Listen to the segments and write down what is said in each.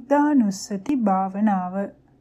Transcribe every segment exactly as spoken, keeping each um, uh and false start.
බුද්ධානුස්සති භාවනාව.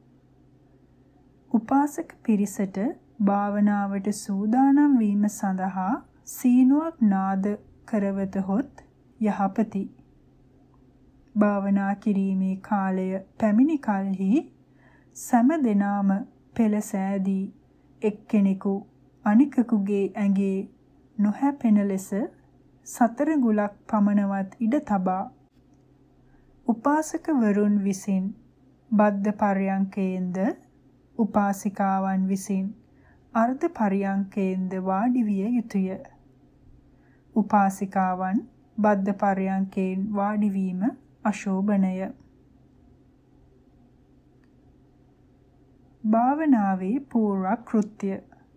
උපාසක පිරිසට භාවනාවට සූදානම් වීම සඳහා සීනුවක් නාද කරවතහොත් යහපති. භාවනා කිරීමේ කාලය පැමිණි කලෙහි සෑම දෙනාම පෙළ සෑදී එක්කෙනෙකු අනිකකුගේ ඇඟේ නොහැපෙන ලෙස සතර ගුලක් පමණවත් ඉඩ තබා උපාසකවරුන් විසින් බද්ධ පර්යංකයෙන්ද උපාසිකාවන් විසින් අර්ධ පර්යංකයෙන්ද වාඩි විය යුතුය. උපාසිකාවන් බද්ධ පර්යංකයෙන් වාඩි වීම අශෝභනය. භාවනාවේ පූර්ව කෘත්‍ය.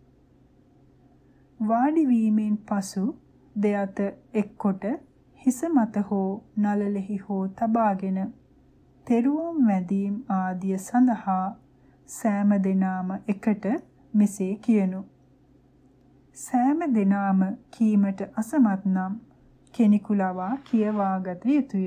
වාඩි වීමෙන් පසු දෙයත එක්කොට හිස මත හෝ නළලෙහි හෝ තබාගෙන තෙරුවන් වැඳීම් ආදිය සඳහා සෑම දෙනාම එකට මෙසේ කියනු. සෑම දෙනාම කීමට අසමත් නම් කෙනෙකු ලවා කියවාගත යුතුය.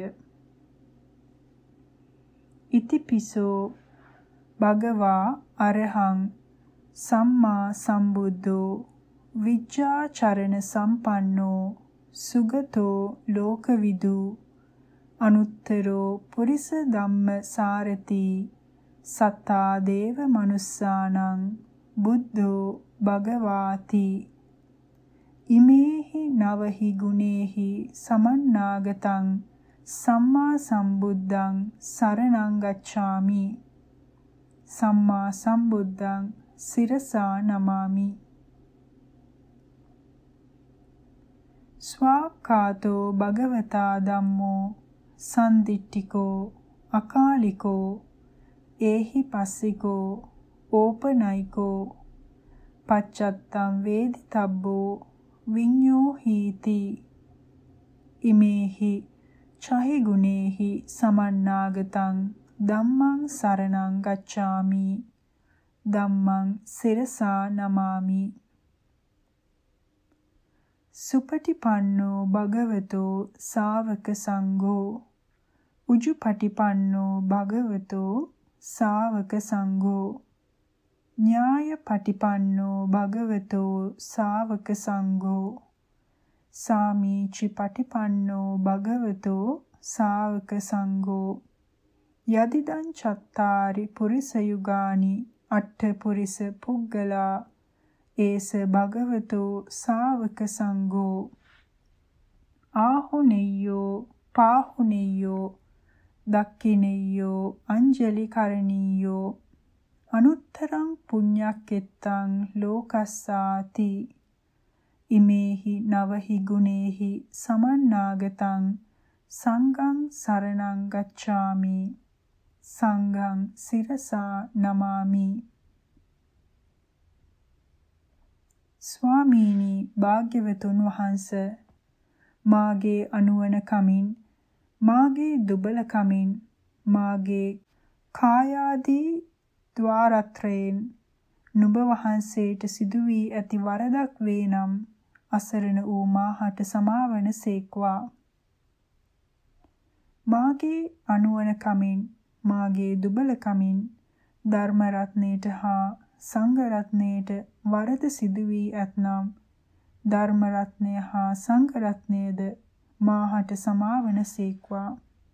ඉතිපිසෝ භගවා අරහං සම්මා සම්බුද්ධෝ විජ්ජාචරණ සම්පන්නෝ සුගතෝ ලෝකවිදු අනුත්තරෝ පුරිස ධම්ම සාරති සත්තා දේව මනුස්සානං බුද්ධෝ භගවාති ඉමේහි නවහි ගුණේහි සමන්නාගතං සම්මා සම්බුද්ධං සරණං ගච්ඡාමි. සම්මා සම්බුද්ධං සිරසා නමාමි. ස්වාක්ඛාතෝ භගවතා ධම්මෝ සන්දිට්ඨිකෝ අකාලිකෝ ඒහි පස්සිකෝ ඕපනයිකෝ පච්චත්තං වේදිතබ්බෝ විඤ්ඤෝ හීති. ඉමේහි චහි ගුණේහි සමන්නාගතං ධම්මං සරණං ගච්ඡාමි. ධම්මං සිරසා නමාමි. සුපටිපන්නෝ භගවතෝ ශාවක සංඝෝ උජුපටිපන්නෝ භගවතෝ ශාවක සංඝෝ ඤායපටිපන්නෝ භගවතෝ ශාවක සංඝෝ සාමීචි පටිපන්නෝ භගවතෝ ශාවක සංඝෝ යදිදං චත්තාරි පුරිස යුගානි අට්ඨ පුරිස පුග්ගලා ඒස භගවතෝ ශාවක සංඝෝ ආහුනෙය්‍යෝ පාහුනෙය්‍යෝ දක්ඛිනෙය්‍යෝ අංජලි කරණීයෝ අනුත්තරං පුඤ්ඤක්කෙත්තං ලෝකස්සාති. ඉමේහි නවහි ගුණේහි සමන්නාගතං සංඝං සරණං ගච්ඡාමි. සංඝං සිරසා නමාමි. ස්වාමීනි භාග්‍යවතුන් වහන්ස, මාගේ අනුවන කමින් මාගේ දුබල කමින් මාගේ කායාදී ద్వාරත්‍රයෙන් නුඹ වහන්සේට සිදු වී ඇති වරදක් වේ නම් අසරණ වූ මාහට සමාවන සේක්වා. මාගේ අනුවන කමින් මාගේ දුබල කමින් ධර්ම රත්නයට හා සංඝ රත්නයට වරද සිදු වී ඇතනම් ධර්ම රත්නය හා සංඝ රත්නයද මාහට සමාවන සේක්වා.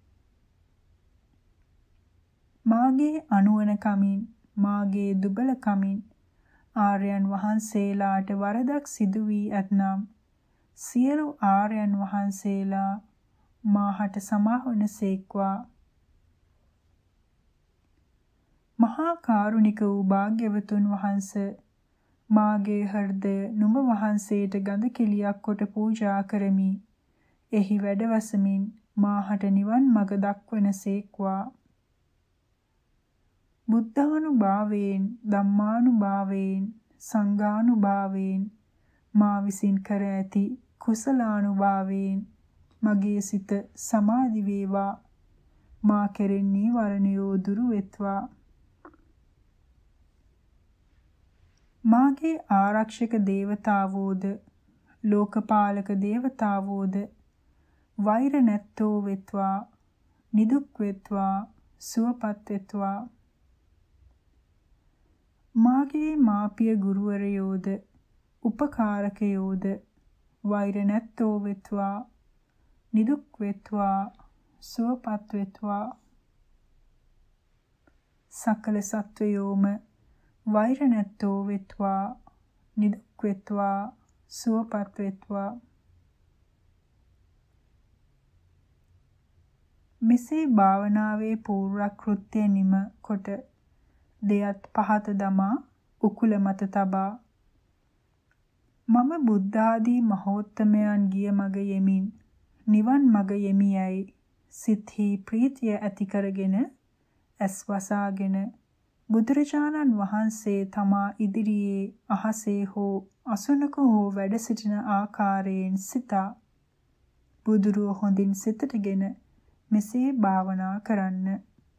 මාගේ අනුවන කමින් මාගේ දුබල කමින් ආර්යයන් වහන්සේලාට වරදක් සිදු වී ඇතනම් සියලු ආර්යයන් වහන්සේලා මාහට සමාවන සේක්වා. මහා කාරුණික වූ භාග්‍යවතුන් වහන්ස, මාගේ හෘදය නුඹ වහන්සේට ගඳ කිලියක් කොට පූජා කරමි. එහි වැඩවසමින් මාහට නිවන් මඟ දක්වන සේක්වා. බුද්ධානුභාවයෙන් ධම්මානුභාවයෙන් සංඝානුභාවයෙන් මා විසින් කර ඇති කුසලානුභාවයෙන් මගේ සිත සමාධි වේවා. මා කෙරෙන් නීවරණයෝ දුරු වෙත්වා. මාගේ ආරක්ෂක දේවතාවෝද ලෝකපාලක දේවතාවෝද වෛර නැත්තෝ වෙත්වා. නිදුක් වෙත්වා. සුවපත් වෙත්වා. මාගේ මාපිය ගුරුවරයෝද උපකාරකයෝද වෛර නැත්තෝ වෙත්වා. නිදුක් වෙත්වා. සුවපත් වෙත්වා. සකල සත්වයෝම වෛර නැත්තෝ වෙත්වා. නිදුක් වෙත්වා. සුවපත් වෙත්වා. මෙසේ භාවනාවේ පූර්ව කෘත්‍ය නිම කොට දෙයත් පහත දමා උකුල මත තබා මම බුද්ධ ආදී මහෝත්තමයන් ගිය මග යෙමින් නිවන් මග යෙමියයි සිතෙහි ප්‍රීතිය ඇති කරගෙන ඇස් වසාගෙන බුදුරජාණන් වහන්සේ තමා ඉදිරියේ අහසේ හෝ අසුනක හෝ වැඩ සිටින ආකාරයෙන් සිතා බුදුරුව හොඳින් සිතටගෙන මෙසේ භාවනා කරන්න.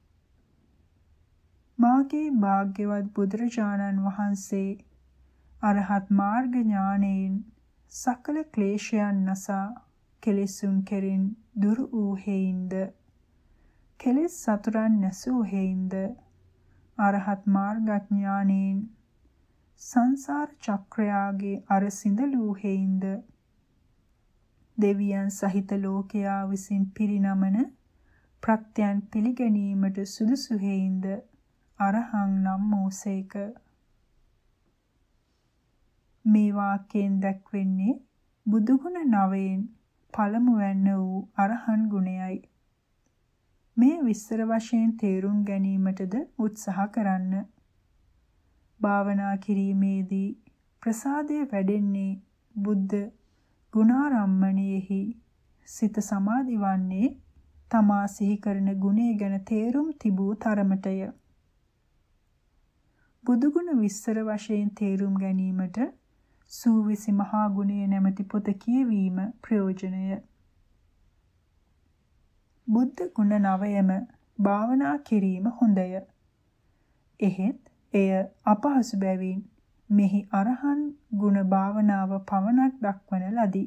මාගේ භාග්‍යවත් බුදුරජාණන් වහන්සේ අරහත් මාර්ග ඥානයෙන් සකල ක්ලේශයන් නසා කෙලෙසුන් කෙරින් දුරු වූ හේයින්ද කෙලෙස් සතුරන් නැසූ හේයින්ද අරහත් මාර්ගඥානයෙන් සංසාර චක්‍රයාගේ අර සිඳලූ හේයින්ද දෙවියන් සහිත ලෝකයා විසින් පිරිනමන ප්‍රත්‍යයන් පිළිගැනීමට සුදුසු හේයින්ද අරහං නම් වූසේක. මේ වාක්‍යයෙන් දැක්වෙන්නේ බුදුගුණ නවයෙන් පළමුවැන්න වූ අරහන් ගුණයයි. මේ විස්තර වශයෙන් තේරුම් ගැනීමටද උත්සාහ කරන්න. භාවනා කිරීමේදී ප්‍රසාදය වැඩෙන්නේ බුද්ධ ගුණාරම්මණයෙහි සිත සමාධි වන්නේ තමා සිහි කරන ගුණය ගැන තේරුම් තිබූ තරමටය. බුදුගුණ විස්තර වශයෙන් තේරුම් ගැනීමට සූවිසි මහා ගුණය නැමැති පොත කියවීම ප්‍රයෝජනය. බුද්ධ ගුණ නවයම භාවනා කිරීම හොඳය. එහෙත් එය අපහසු බැවින් මෙහි අරහන් ගුණ භාවනාව පමණක් දක්වන ලදී.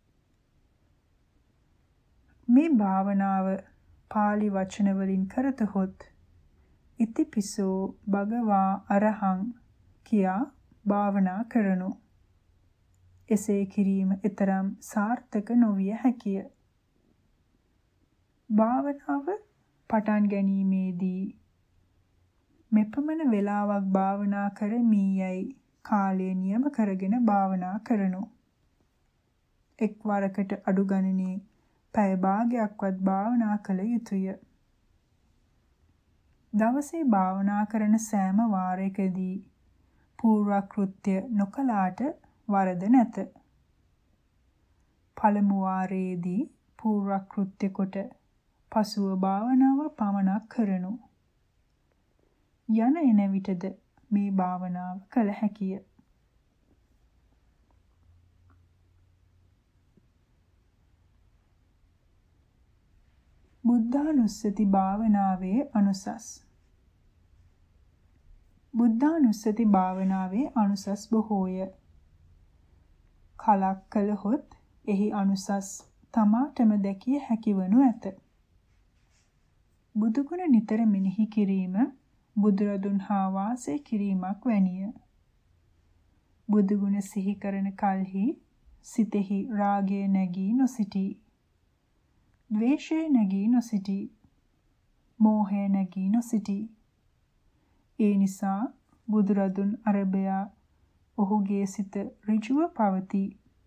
මේ භාවනාව පාලි වචන වලින් කරතහොත් ඉතිපිසෝ භගවා අරහං කියා භාවනා කරනු. එසේ කිරීම ඊතරම් සාර්ථක නොවිය හැකිය. භාවනාව පටන් ගැනීමේදී මෙපමණ වේලාවක් භාවනා කරමි යයි කාලය නියම කරගෙන භාවනා කරනු. එක්වරකට අඩු ගණනේ පැය භාගයක්වත් භාවනා කළ යුතුය. දවසේ භාවනා කරන සෑම වාරයකදී පූර්ව කෘත්‍ය නොකලාට වරද නැත. පළමු වාරයේදී පූර්ව කෘත්‍ය කොට පසුව භාවනාව පමණක් කරනු. යන එන විටද මේ භාවනාව කළ හැකිය. බුද්ධානුස්සති භාවනාවේ අනුසස්. බුද්ධානුස්සති භාවනාවේ අනුසස් බොහෝය. කලක් කළහොත් එහි අනුසස් තමාටම දැකිය හැකිවනු ඇත. බුදුගුණ නිතර මෙනෙහි කිරීම බුදුරදුන් හා වාසය කිරීමක් වැනිය. බුදුගුණ සිහි කරන කල්හි සිතෙහි රාගය නැගී නොසිටී. ද්වේෂය නැගී නොසිටී. මෝහය නැගී නොසිටී. ඒ නිසා බුදුරදුන් අරබයා ඔහුගේ සිත ඍජුව පවතී.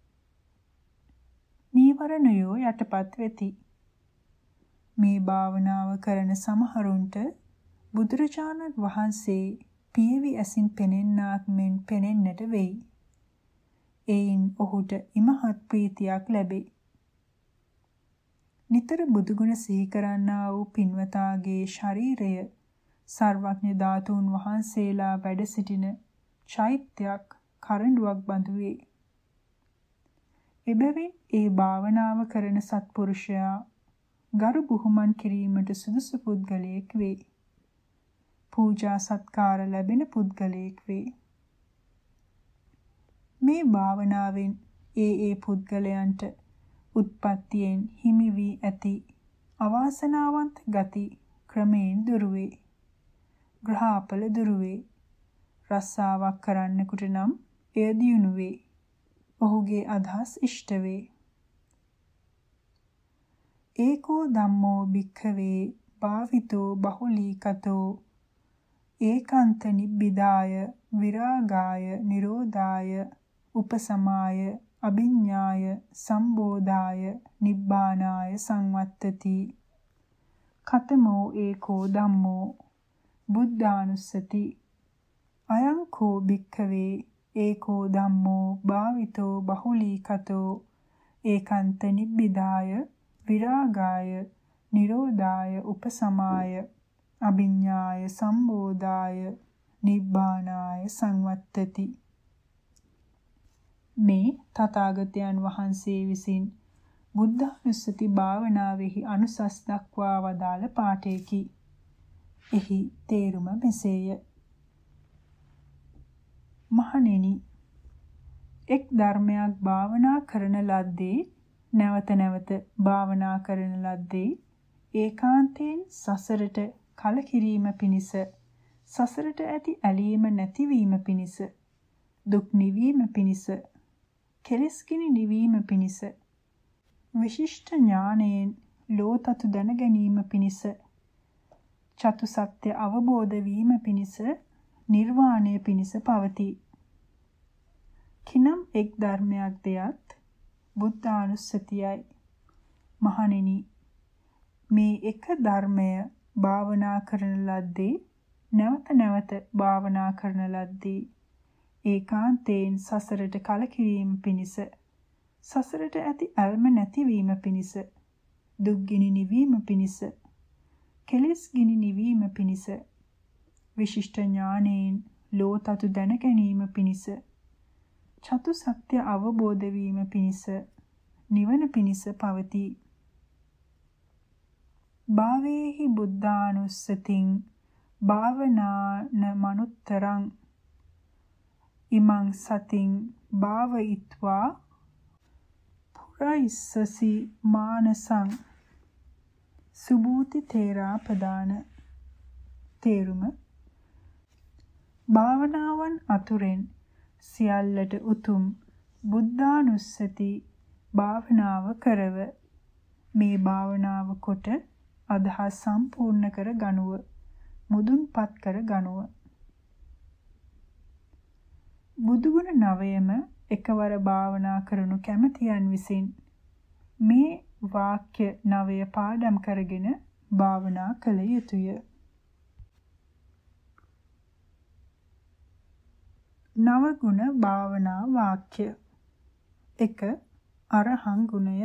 නීවරණයෝ යටපත් වෙති. මේ භාවනාව කරන සමහරුන්ට බුදුරජාණන් වහන්සේ පියවි ඇසින් පෙනෙන්නාක් මෙන් පෙනෙන්නට වෙයි. එයින් ඔහුට ඉමහත් ප්‍රීතියක් ලැබේ. නිතර බුදුගුණ සිහි කරන්නා වූ පින්වතාගේ ශරීරය සර්වඥ ධාතුන් වහන්සේලා වැඩ සිටින චෛත්‍යයක් කරඬුවක් බඳු වේ. එබැවින් ඒ භාවනාව කරන සත්පුරුෂයා ගරු බුහුමන් කිරීමට සුදුසු පුද්ගලයෙක් වේ. පූජා සත්කාර ලැබෙන පුද්ගලයෙක් වේ. මේ භාවනාවෙන් ඒ ඒ පුද්ගලයන්ට උත්පත්තියෙන් හිමි වී ඇති අවාසනාවන්ත ගති ක්‍රමයෙන් දුරු වේ. ග්‍රහාපල දුරු වේ. රස්සාවක් කරන්නෙකුට නම් එය දියුණු වේ. ඔහුගේ අදහස් ඉෂ්ට වේ. ඒකෝ ධම්මෝ භික්ඛවේ භාවිතෝ බහුලීකතෝ ඒකාන්ත නිබ්බිදාය විරාගාය නිරෝධාය උපසමාය අභිඤ්ඤාය සම්බෝධාය නිබ්බානාය සංවත්තති. කතමෝ ඒකෝ ධම්මෝ බුද්ධානුස්සති. අයං කෝ භික්ඛවේ ඒකෝ ධම්මෝ භාවිතෝ බහුලීකතෝ ඒකාන්ත නිබ්බිදාය විරාගාය නිරෝධාය උපසමාය අභිඤ්ඤාය සම්බෝධාය නිබ්බානාය සංවත්තති. මේ තථාගතයන් වහන්සේ විසින් බුද්ධානුස්සති භාවනාවෙහි අනුසස් දක්වා වදාළ පාඨයකි. එහි තේරුම මෙසේය. මහණෙනි, එක් ධර්මයක් භාවනා කරන ලද්දේ නැවත නැවත භාවනා කරන ලද්දේ ඒකාන්තයෙන් සසරට කලකිරීම පිණිස, සසරට ඇති ඇලීම නැතිවීම පිණිස, දුක් නිවීම පිණිස, කෙලෙස්ගිනි නිවීම පිණිස, විශිෂ්ට ඥානයෙන් ලෝතතු දැන ගැනීම පිණිස, චතු සත්‍ය අවබෝධ වීම පිණිස, නිර්වාණය පිණිස පවතී. කිනම් එක් ධර්මයක් දෙයත් බුද්ධානුස්සතියයි. මහණෙනි, මේ එක ධර්මය භාවනා කරන ලද්දේ නැවත නැවත භාවනා කරන ලද්දේ ඒකාන්තයෙන් සසරට කලකිරීම පිණිස, සසරට ඇති ඇල්ම නැතිවීම පිණිස, දුක්ගිනි නිවීම පිණිස, කෙලෙස්ගිනි නිවීම පිණිස, විශිෂ්ට ඥානයෙන් ලෝතතු දැන ගැනීම පිණිස, චතු සත්‍ය අවබෝධ වීම පිණිස, නිවන පිණිස පවතී. භාවේහි බුද්ධානුස්සතින් භාවනාන මනුත්තරං ඉමං සතින් භාවයිත්වා පුරයිස්සසි මානසං. සුභූති තේරා ප්‍රදාන. තේරුම: භාවනාවන් අතුරෙන් සියල්ලට උතුම් බුද්ධානුස්සති භාවනාව කරව. මේ භාවනාව කොට අදහස් සම්පූර්ණ කර ගනුව, මුදුන්පත් කර ගනුව. බුදුගුණ නවයම එකවර භාවනා කරනු කැමැතියන් විසින් මේ වාක්‍ය නවය පාඩම් කරගෙන භාවනා කළ යුතුය. නවගුණ භාවනා වාක්‍ය. එක. අරහං ගුණය.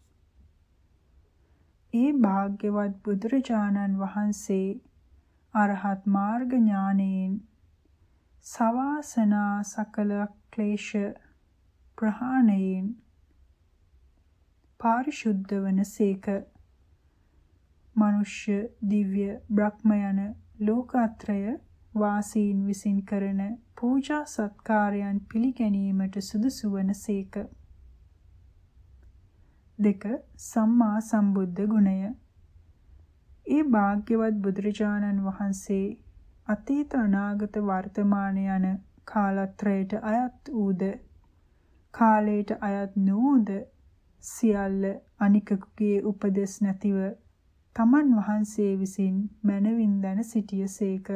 ඒ භාග්‍යවත් බුදුරජාණන් වහන්සේ අරහත් මාර්ග ඥානයෙන් සවාසනා සකල ක්ලේශ ප්‍රහාණයෙන් පාරිශුද්ධ වන සේක. මනුෂ්‍ය, දිව්‍ය, බ්‍රහ්ම යන ලෝකාත්‍රය වාසීන් විසින් කරන පූජා සත්කාරයන් පිළිගැනීමට සුදුසු වන සේක. දෙක. සම්මා සම්බුද්ධ ගුණය. ඒ භාග්‍යවත් බුදුරජාණන් වහන්සේ අතීත අනාගත වර්තමාන යන කාලත්‍රයට අයත් වූද, කාලයට අයත් නොවූද සියල්ල අනිකකුගේ උපදෙස් නැතිව තමන් වහන්සේ විසින් මනවින් දැන සිටියසේක.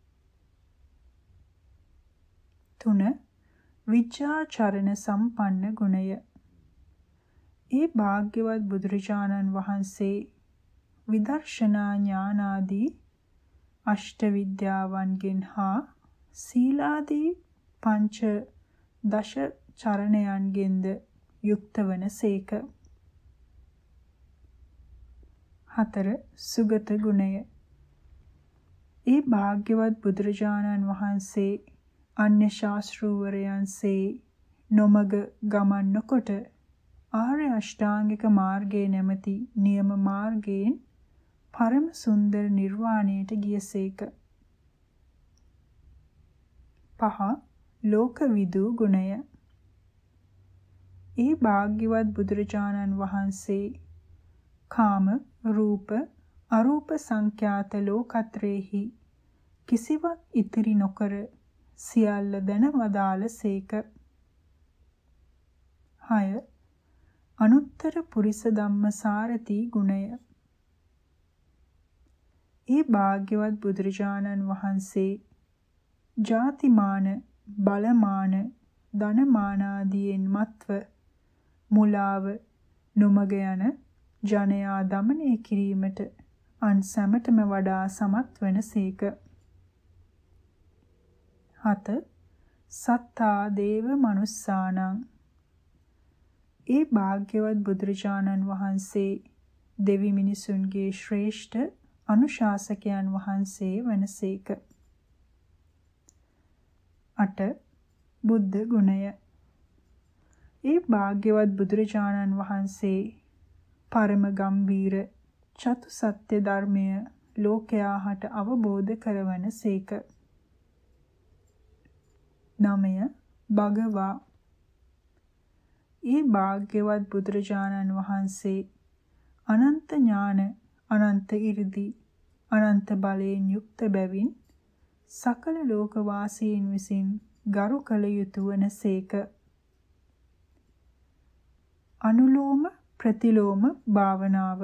තුන. විචාචරණ සම්පන්න ගුණය. ඒ භාග්‍යවත් බුදුරජාණන් වහන්සේ විදර්ශනා ඥානාදී අෂ්ට විද්‍යාවන්ගෙන් හා සීලාදී පංච දශ චරණයන්ගෙන්ද යුක්ත වන සේක. හතර. සුගත ගුණය. ඒ භාග්‍යවත් බුදුරජාණන් වහන්සේ අන්‍ය ශාස්ත්‍රූවරයන්සේ නොමග ගමන් නොකොට ආර්ය අෂ්ටාංගික මාර්ගයේ නැමැති නියම මාර්ගයෙන් පරම සුන්දර නිර්වාණයට ගියසේක. පහ. ලෝකවිදූ ගුණය. ඒ භාග්‍යවත් බුදුරජාණන් වහන්සේ කාම, රූප, අරූප සංඛ්‍යාත ලෝකත්‍රේහි කිසිවක් ඉතිරි නොකර සියල්ල දැන වදාළ සේක. හය. අනුත්තර පුරිස ධම්ම සාරථි ගුණය. ඒ භාග්‍යවත් බුදුරජාණන් වහන්සේ ජාතිමාන, බලමාන, ධනමාන ආදීන් මත්ව මුලාව නොමග යන ජනයා දමනය කිරීමට අන් සැමටම වඩා සමත් වන සේක. හත. සත්තා දේව මනුස්සානං. ඒ භාග්‍යවත් බුදුරජාණන් වහන්සේ දෙවි මිනිසුන්ගේ ශ්‍රේෂ්ඨ අනුශාසකයන් වහන්සේ වනසේක. අට. බුද්ධ ගුණය. ඒ භාග්‍යවත් බුදුරජාණන් වහන්සේ පරම ගම්බීර චතු සත්‍ය ධර්මය ලෝකයා හට අවබෝධ කරවන සේක. නවය. භගවා. ඒ භාග්‍යවත් බුදුරජාණන් වහන්සේ අනන්ත ඥාන, අනන්ත 이르දි, අනන්ත බලයෙන් යුක්ත බැවින් සකල ලෝකවාසීන් විසින් ගරු කළ යුතු වන සේක. අනුලෝම ප්‍රතිලෝම භාවනාව.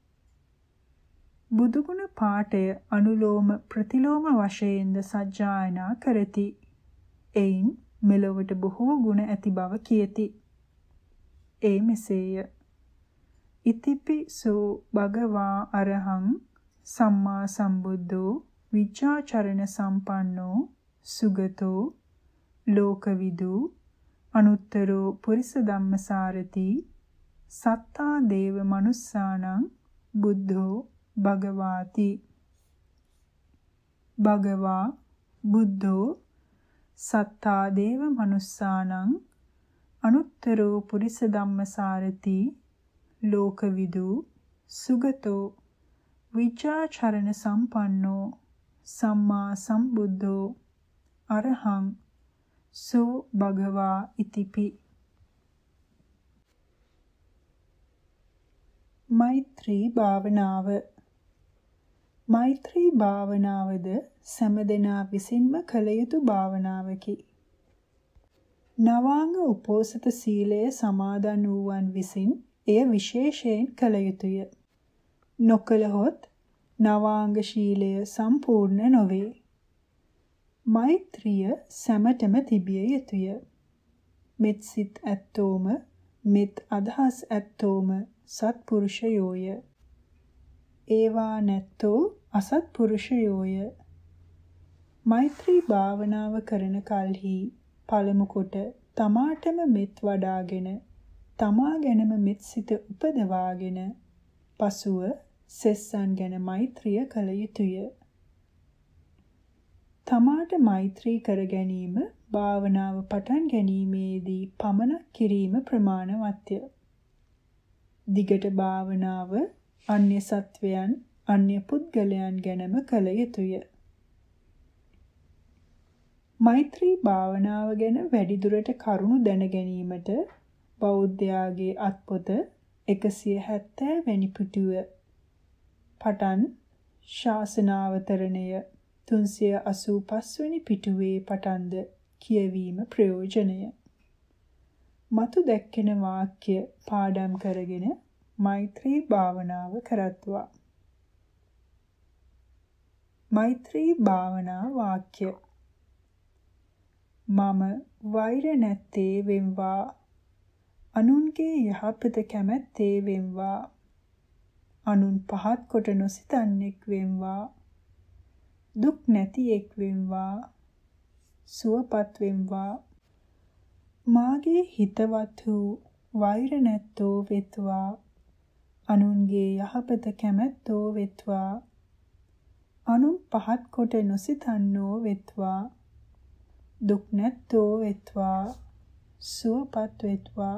බුදුගුණ පාඨය අනුලෝම ප්‍රතිලෝම වශයෙන්ද සජ්ජායනා කරති. එයින් මෙලොවට බොහෝ ගුණ ඇති බව කියති. ඒ මෙසේය. ඉතිපිසෝ භගවා අරහං සම්මා සම්බුද්ධෝ විචාචරණ සම්පන්නෝ සුගතෝ ලෝකවිදු අනුත්තරෝ පුරිස ධම්මසාරති සත්තා දේව මනුස්සානං බුද්ධෝ භගවාති. භගවා බුද්ධෝ සත්තා දේව මනුස්සානං අනුත්තරෝ පුරිස ධම්මසාරති ලෝකවිදු සුගතෝ විචාචරණ සම්පන්නෝ සම්මා සම්බුද්ධෝ අරහං සෝ භගවා ඉතිපි. මෛත්‍රී භාවනාව. මෛත්‍රී භාවනාවද සෑම විසින්ම කළ යුතු භාවනාවකි. නවාංග උපෝසත සීලය සමාදන් වූවන් විසින් එය විශේෂයෙන් කළ යුතුය. නොකළහොත් නවාංග ශීලය සම්පූර්ණ නොවේ. මෛත්‍රිය සැමටම තිබිය යුතුය. මෙත් සිත් ඇත්තෝම, මෙත් අදහස් ඇත්තෝම සත්පුරුෂයෝය. ඒවා නැත්තෝ අසත්පුරුෂයෝය. මෛත්‍රී භාවනාව කරන කල්හි පළමු කොට තමාටම මෙත් වඩාගෙන, තමා ගැනම මෙත් සිත උපදවාගෙන, පසුව සෙස්සන් ගැන මෛත්‍රිය කළ යුතුය. තමාට මෛත්‍රී කර ගැනීම භාවනාව පටන් ගැනීමේදී පමණක් කිරීම ප්‍රමාණවත්ය. දිගට භාවනාව අන්‍ය සත්වයන්, අන්‍ය පුද්ගලයන් ගැනම කළ යුතුය. මෛත්‍රී භාවනාව ගැන වැඩිදුරට කරුණු දැන ගැනීමට බෞද්ධයාගේ අත්පොත එකසිය හැත්තෑ වැනි පිටුව පටන් ශාසනාවතරණය තුන්සිය අසූ පස් වැනි පිටුවේ පටන්ද කියවීම ප්‍රයෝජනය. මතු දැක්කෙන වාක්‍ය පාඩම් කරගෙන මෛත්‍රී භාවනාව කරත්වා. මෛත්‍රී භාවනා වාක්‍ය. මම වෛර නැත්තේ වෙම්වා, අනුන්ගේ යහපත කැමැත්තේ වෙම්වා, අනුන් පහත් කොට නොසිතන්නෙක් වෙම්වා, දුක් නැතිෙක් වෙම්වා, සුවපත් වෙම්වා, මාගේ හිතවත් වූ වෛර නැත්තෝ වෙත්වා, අනුන්ගේ යහපත කැමැත්තෝ වෙත්වා, අනුන් පහත් කොට නොසිතන්නෝ වෙත්වා, දුක් නැත්තෝ වෙත්වා, සුවපත් වෙත්වා.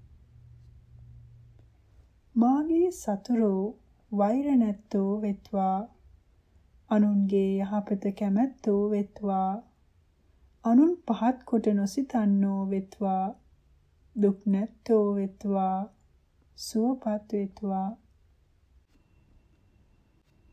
මාගේ සතුරෝ වෛර නැත්තෝ වෙත්වා, අනුන්ගේ යහපත කැමැත්තෝ වෙත්වා, අනුන් පහත් කොට නොසිතන්නෝ වෙත්වා, දුක් නැත්තෝ වෙත්වා, සුවපත් වෙත්වා.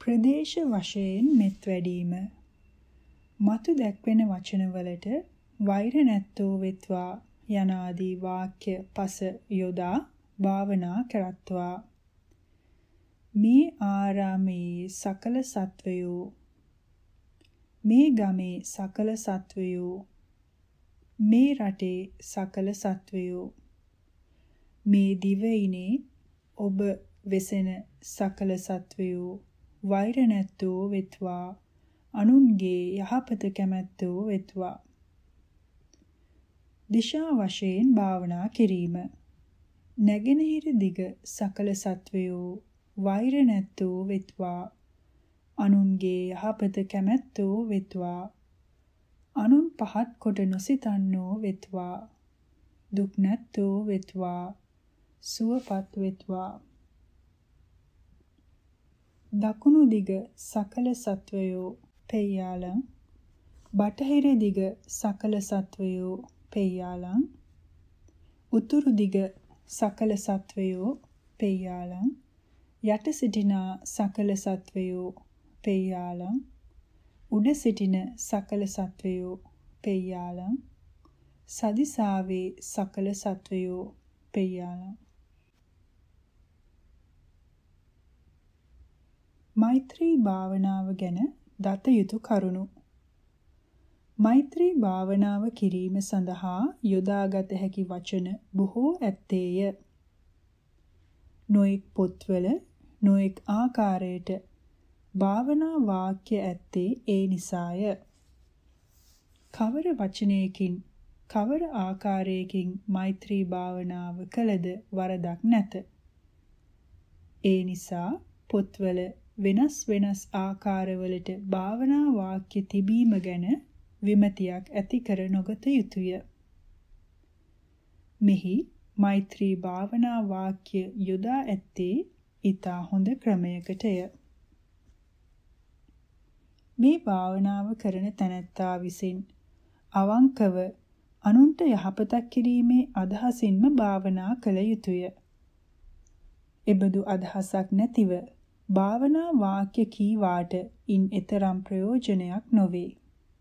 ප්‍රදේශ වශයෙන් මෙත් වැඩීම. මතු දැක්වෙන වචනවලට වෛර නැත්තෝ වෙත්වා යනාදී වාක්‍ය පස යොදා භාවනා කරත්වා. මේ ආරාමේ සකල සත්වයෝ, මේ ගමේ සකල සත්වයෝ, මේ රටේ සකල සත්වයෝ, මේ දිවයිනේ ඔබ වෙසෙන සකල සත්වයෝ වෛර නැත්තෝ වෙත්වා, අනුන්ගේ යහපත කැමැත්තෝ වෙත්වා. දිශා වශයෙන් භාවනා කිරීම. නැගෙනහිර දිග සකල සත්වයෝ වෛර නැත්තෝ වෙත්වා, අනුන්ගේ යහපත කැමැත්තෝ වෙත්වා, අනුන් පහත් කොට නොසිතන්නෝ වෙත්වා, දුක් නැත්තෝ වෙත්වා, සුවපත් වෙත්වා. දකුණු දිග සකල සත්වයෝ පෙය්‍යාලං, බටහිර දිග සකල සත්වයෝ පෙය්‍යාලං, උතුරු දිග සකල සත්වයෝ පෙය්‍යාලං, යට සිටිනා සකල සත්වයෝ පෙය්‍යාලං, උඩ සිටින සකල සත්වයෝ පෙය්‍යාලං, සදිසාවේ සකල සත්වයෝ පෙය්‍යාලං. මෛත්‍රී භාවනාව ගැන දත යුතු කරුණු. මෛත්‍රී භාවනාව කිරීම සඳහා යොදාගත හැකි වචන බොහෝ ඇත්තේය. නොඑක් පොත්වල නොඑක් ආකාරයට භාවනා වාක්‍ය ඇත්තේ ඒ නිසාය. කවර වචනයකින් කවර ආකාරයකින් මෛත්‍රී භාවනාව කළද වරදක් නැත. ඒ නිසා පොත්වල වෙනස් වෙනස් ආකාරවලට භාවනා වාක්‍ය තිබීම ගැන විමතියක් ඇති කර නොගත යුතුය. මෙහි මෛත්‍රී භාවනා වාක්‍ය යොදා ඇත්තේ ඊතා හොඳ ක්‍රමයකටය. මේ භාවනාව කරන තැනැත්තා විසින් අවංකව අනුන්ට යහපතක් කිරීමේ අදහසින්ම භාවනා කළ යුතුය. එබඳු අදහසක් නැතිව භාවනා වාක්‍ය කීවාට ඉන් එතරම් ප්‍රයෝජනයක් නොවේ.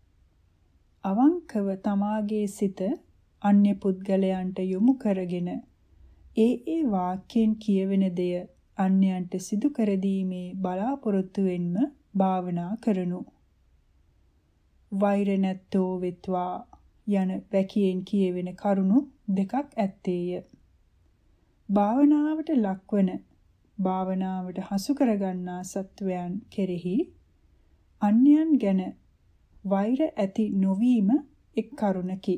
අවංකව තමාගේ සිත අන්‍ය පුද්ගලයන්ට යොමු කරගෙන ඒ ඒ වාක්‍යයෙන් කියවෙන දෙය අන්‍යයන්ට සිදු කර දීමේ බලාපොරොත්තුවෙන්ම භාවනා කරනු. වෛර නැත්තෝ වෙත්වා යන වැකියෙන් කියවෙන කරුණු දෙකක් ඇත්තේය. භාවනාවට ලක්වන භාවනාවට හසු කරගන්නා සත්වයන් කෙරෙහි අන්‍යයන් ගැන වෛර ඇති නොවීම එක් කරුණකි.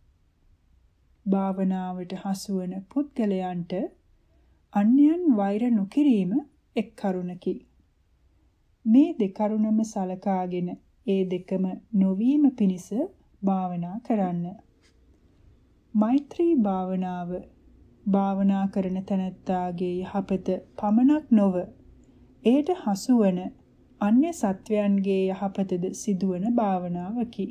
භාවනාවට හසුවන පුද්ගලයන්ට අන්‍යයන් වෛර නොකිරීම එක් කරුණකි. මේ දෙකරුණම සලකාගෙන ඒ දෙකම නොවීම පිණිස භාවනා කරන්න. මෛත්‍රී භාවනාව භාවනා කරන තැනැත්තාගේ යහපත පමණක් නොව එයට හසුවන අන්‍ය සත්වයන්ගේ යහපතද සිදුවන භාවනාවකි.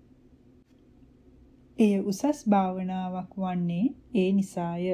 එය උසස් භාවනාවක් වන්නේ ඒ නිසාය.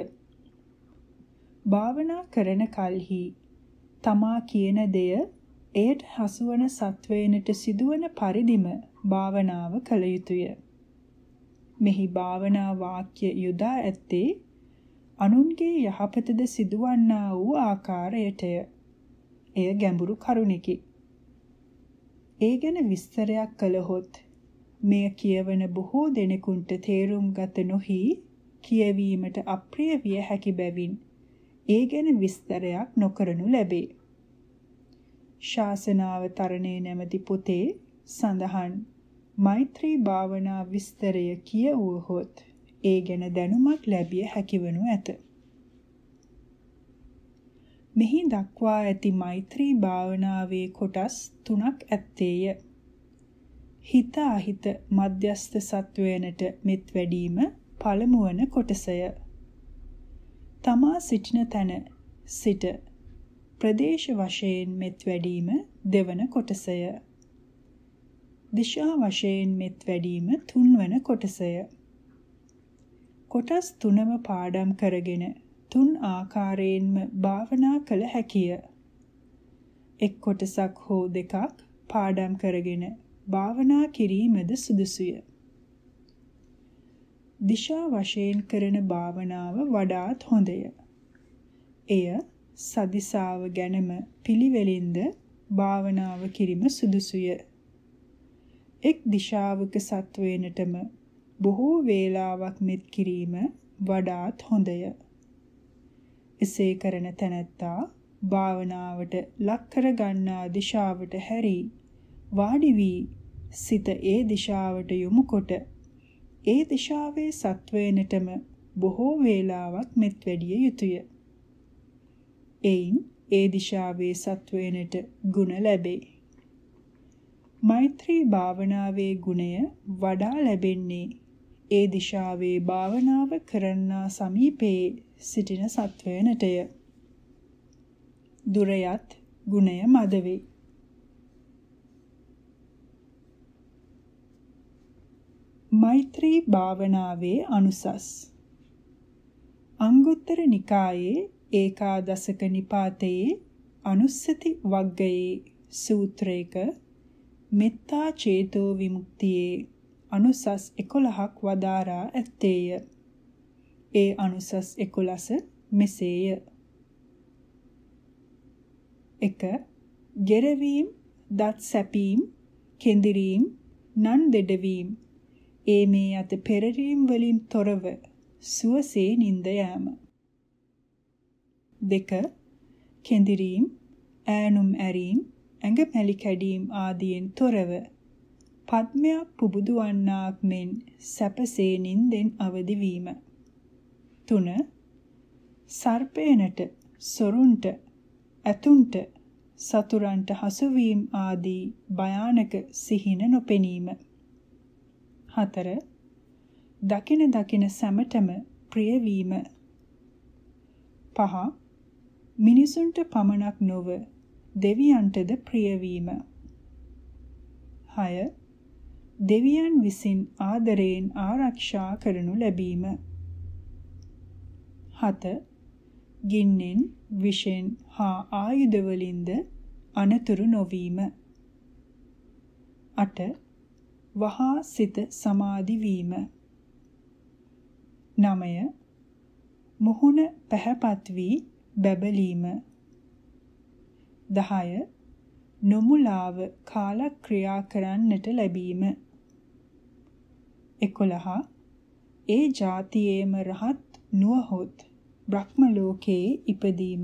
භාවනා කරන කල්හි තමා කියන දෙය එයට හසුවන සත්වයනට සිදුවන පරිදිම භාවනාව කළ යුතුය. මෙහි භාවනා වාක්‍ය යොදා ඇත්තේ අනුන්ගේ යහපතද සිදුවන්නා වූ ආකාරයටය. එය ගැඹුරු කරුණකි. ඒ ගැන විස්තරයක් කළහොත් මෙය කියවන බොහෝ දෙනෙකුන්ට තේරුම් ගත නොහි කියවීමට අප්‍රිය විය හැකි බැවින් ඒ ගැන විස්තරයක් නොකරනු ලැබේ. ශාසනාවතරණේ නැමැති පොතේ සඳහන් මෛත්‍රී භාවනා විස්තරය කියවුවහොත් ඒ ගැන දැනුමක් ලැබිය හැකිවනු ඇත. මෙහි දක්වා ඇති මෛත්‍රී භාවනාවේ කොටස් තුනක් ඇත්තේය. හිත අහිත මධ්‍යස්ථ සත්වයනට මෙත් වැඩීම පළමුවන කොටසය. තමා සිටින තැන සිට ප්‍රදේශ වශයෙන් මෙත් වැඩීම දෙවන කොටසය. දිශා වශයෙන් මෙත් වැඩීම තුන්වන කොටසය. කොටස් තුනම පාඩම් කරගෙන තුන් ආකාරයෙන්ම භාවනා කළ හැකිය. එක් කොටසක් හෝ දෙකක් පාඩම් කරගෙන භාවනා කිරීමද සුදුසුය. දිශා වශයෙන් කරන භාවනාව වඩාත් හොඳය. එය සදිසාව ගැනම පිළිවෙලින්ද භාවනාව කිරීම සුදුසුය. එක් දිශාවක සත්වයනටම බොහෝ වේලාවක් මෙත් කිරීම වඩාත් හොඳය. එසේ කරන තැනැත්තා භාවනාවට ලක් කර ගන්නා දිශාවට හැරී වාඩි වී සිත ඒ දිශාවට යොමු කොට ඒ දිශාවේ සත්වයනටම බොහෝ වේලාවක් මෙත් වැඩිය යුතුය. එයින් ඒ දිශාවේ සත්වයනට ගුණ ලැබේ. මෛත්‍රී භාවනාවේ ගුණය වඩා ලැබෙන්නේ ඒ දිශාවේ භාවනාව කරන්නා සමීපයේ සිටින සත්වයනටය. දුරයත් ගුණය මද වේ. මෛත්‍රී භාවනාවේ අනුසස්. අංගුත්තර නිකායේ ඒකාදසක නිපාතයේ අනුස්සති වග්ගයේ සූත්‍රයක මෙත්තා චේතෝ විමුක්තියේ අනුසස් එකොළහක් වදාරා ඇත්තේය. ඒ අනුසස් එකොළහ මෙසේය. එක. ගෙරවීම, දත් සැපීම්, කෙඳිරීම්, නන් දෙඩවීම්, ඒ මේ අත පෙරරීම් වලින් තොරව සුවසේ නින්ද යාම. දෙක. කෙඳිරීම්, ඈනුම් ඇරීම්, ඇඟ මැලි කැඩීම් ආදියෙන් තොරව පද්මයක් පුබුදු වන්නාක් මෙන් සැපසේ නින්දෙන් අවදි වීම. තුන. සර්පයනට, සොරුන්ට, ඇතුන්ට, සතුරන්ට හසුවීම ආදී භයානක සිහින නොපෙනීම. හතර. දකින දකින සැමටම ප්‍රිය වීම. පහ. මිනිසුන්ට පමණක් නොව දෙවියන්ටද ප්‍රිය වීම. හය. දෙවියන් විසින් ආදරයෙන් ආරක්ෂා කරනු ලැබීම. හත. ගින්නෙන්, විෂෙන් හා ආයුධ වලින්ද අනතුරු නොවීම. අට. වහා සිත සමාධි වීම. නවය. මුහුණ පැහැපත් වී බැබලීම. දහය. නොමුලාව කාලක්‍රියා කරන්නට ලැබීම. එකොළහ. ඒ ජාතියේම රහත් නුවහොත් බ්‍රහ්ම ලෝකයේ ඉපදීම.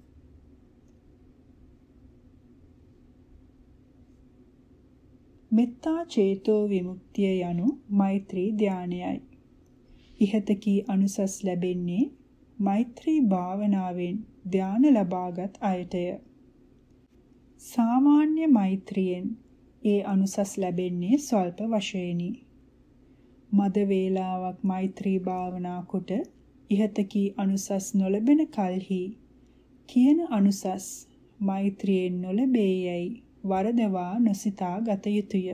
මෙත්තා චේතෝ විමුක්තිය යනු මෛත්‍රී ධානයයි. ඉහත කී අනුසස් ලැබෙන්නේ මෛත්‍රී භාවනාවෙන් ධාන ලබාගත් අයටය. සාමාන්‍ය මෛත්‍රියෙන් ඒ අනුසස් ලැබෙන්නේ ස්වල්ප වශයෙනි. මද වේලාවක් මෛත්‍රී භාවනා කොට ඉහත කී අනුසස් නොලැබෙන කල්හි කියන අනුසස් මෛත්‍රියෙන් නොලැබේයයි වරදවා නොසිතා ගත යුතුය.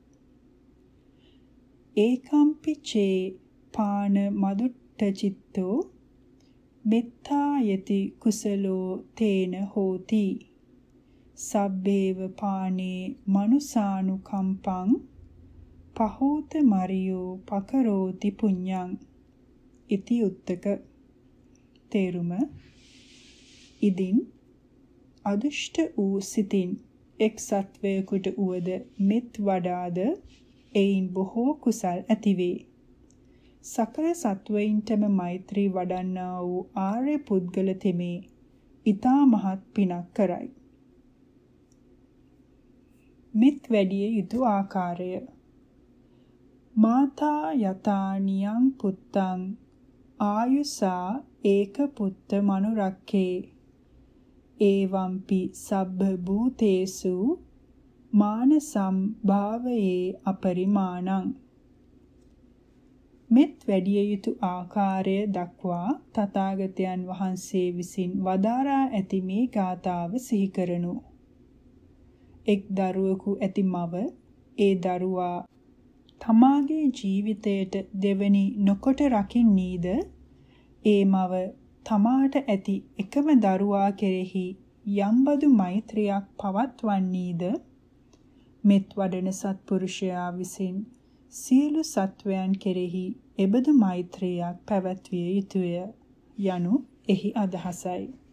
ඒකම්පි චේ පාන මදුට්ඨ චිත්තෝ මෙත්තා යති කුසලෝ තේන හෝති. සබ්බේව පානේ මනුසානුකම්පං පහෝත මරියෝ පකරෝති පුඤ්ඤං ඉති උත්තක. තේරුම. ඉදින් අදුෂ්ට වූ සිතින් එක් සත්වයකට උවද මෙත් වඩාද එයින් බොහෝ කුසල් ඇතිවේ. සකල සත්වයින්ටම මෛත්‍රී වඩන්නා වූ ආර්ය පුද්ගල තෙමේ ඊතා මහත් පිනක් කරයි. මෙත් වැඩිය යුතු ආකාරය. මාතා යතානියං පුත්තං ආයුසා ඒක පුත්ත මනුරක්කේ ඒවම්පි සබ්බ භූතේසු මානසම් භාවයේ අපරිමාණං. මෙත් වැඩිය යුතු ආකාරය දක්වා තථාගතයන් වහන්සේ විසින් වදාරා ඇති මේ ගාථාව සිහි කරනු. එක් දරුවෙකු ඇති මව ඒ දරුවා තමාගේ ජීවිතයට දෙවනි නොකොට රකින්නීද ඒ මව තමාට ඇති එකම දරුවා කෙරෙහි යම්බදු මෛත්‍රියක් පවත්වන්නේද මෙත් වඩන සත්පුරුෂයා විසින් සියලු සත්වයන් කෙරෙහි එබඳු මෛත්‍රියක් පැවැත්විය යුතුය යනු එහි අදහසයි.